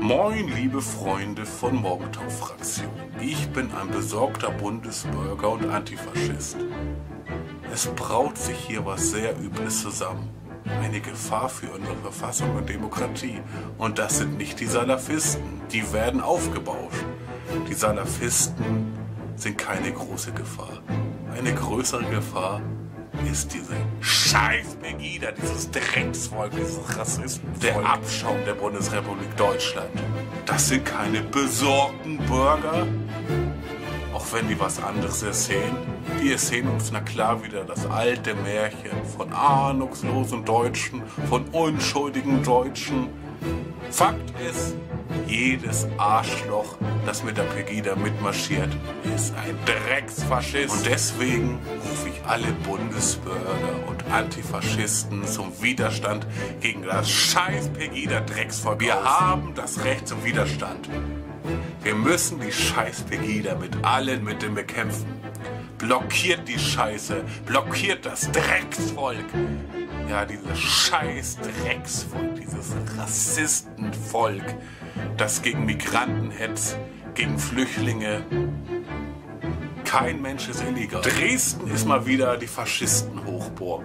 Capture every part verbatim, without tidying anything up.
Moin, liebe Freunde von Morgenthau-Fraktion. Ich bin ein besorgter Bundesbürger und Antifaschist. Es braut sich hier was sehr Übles zusammen. Eine Gefahr für unsere Verfassung und Demokratie. Und das sind nicht die Salafisten. Die werden aufgebauscht. Die Salafisten sind keine große Gefahr. Eine größere Gefahr ist diese scheiß Pegida, dieses Drecksvolk, dieses Rassistenvolk, der Abschaum der Bundesrepublik Deutschland. Das sind keine besorgten Bürger, auch wenn die was anderes erzählen. Die erzählen uns na klar wieder das alte Märchen von ahnungslosen Deutschen, von unschuldigen Deutschen. Fakt ist, jedes Arschloch, das mit der Pegida mitmarschiert, ist ein Drecksfaschist. Und deswegen rufe ich alle Bundesbürger und Antifaschisten zum Widerstand gegen das scheiß Pegida-Drecksvolk. Wir haben das Recht zum Widerstand. Wir müssen die scheiß Pegida mit allen Mitteln bekämpfen. Blockiert die Scheiße, blockiert das Drecksvolk. Ja, dieses scheiß Drecksvolk, dieses Rassistenvolk, das gegen Migranten hetzt, gegen Flüchtlinge. Kein Mensch ist illegal. Dresden ist mal wieder die Faschistenhochburg.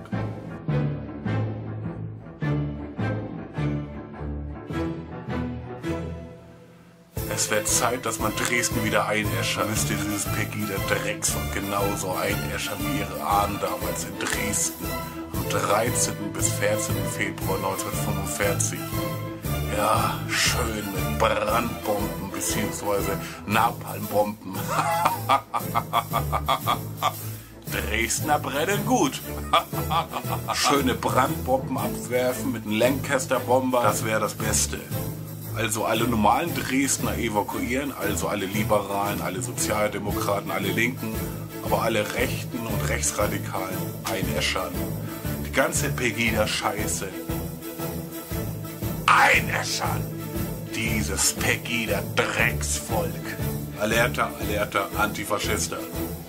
Es wird Zeit, dass man Dresden wieder einäschert. Müsst ihr dieses Pegida-Drecksvolk genauso einäschern wie ihre Ahnen damals in Dresden. Am dreizehnten bis vierzehnten Februar neunzehnhundertfünfundvierzig. Ja, schön mit Brandbomben bzw. Napalmbomben. Dresdner brennen gut. Schöne Brandbomben abwerfen mit einem Lancaster-Bomber, das wäre das Beste. Also alle normalen Dresdner evakuieren, also alle Liberalen, alle Sozialdemokraten, alle Linken, aber alle Rechten und Rechtsradikalen einäschern. Die ganze Pegida-Scheiße einäschern. Dieses Pegida-Drecksvolk. Alerta, alerta, Antifaschista.